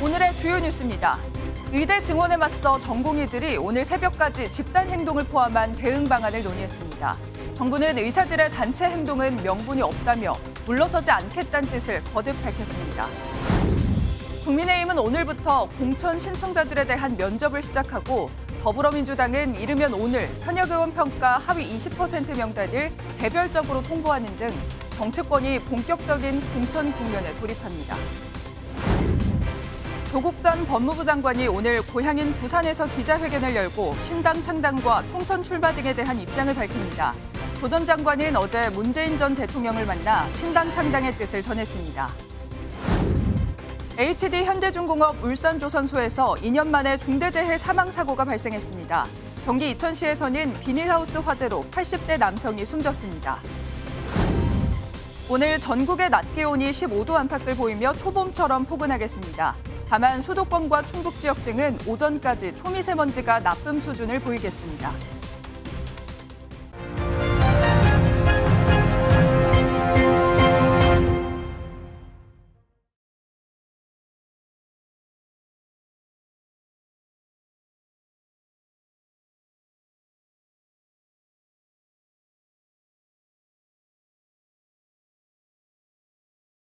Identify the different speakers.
Speaker 1: 오늘의 주요 뉴스입니다. 의대 증원에 맞서 전공의들이 오늘 새벽까지 집단 행동을 포함한 대응 방안을 논의했습니다. 정부는 의사들의 단체 행동은 명분이 없다며 물러서지 않겠다는 뜻을 거듭 밝혔습니다. 국민의힘은 오늘부터 공천 신청자들에 대한 면접을 시작하고 더불어민주당은 이르면 오늘 현역 의원 평가 하위 20% 명단을 개별적으로 통보하는 등 정치권이 본격적인 공천 국면에 돌입합니다. 조국 전 법무부 장관이 오늘 고향인 부산에서 기자회견을 열고 신당 창당과 총선 출마 등에 대한 입장을 밝힙니다. 조 전 장관은 어제 문재인 전 대통령을 만나 신당 창당의 뜻을 전했습니다. HD 현대중공업 울산조선소에서 2년 만에 중대재해 사망사고가 발생했습니다. 경기 이천시에서는 비닐하우스 화재로 80대 남성이 숨졌습니다. 오늘 전국의 낮 기온이 15도 안팎을 보이며 초봄처럼 포근하겠습니다. 다만 수도권과 충북 지역 등은 오전까지 초미세먼지가 나쁨 수준을 보이겠습니다.